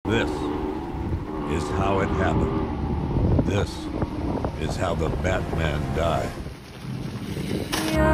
This is how it happened. This is how the Batman died.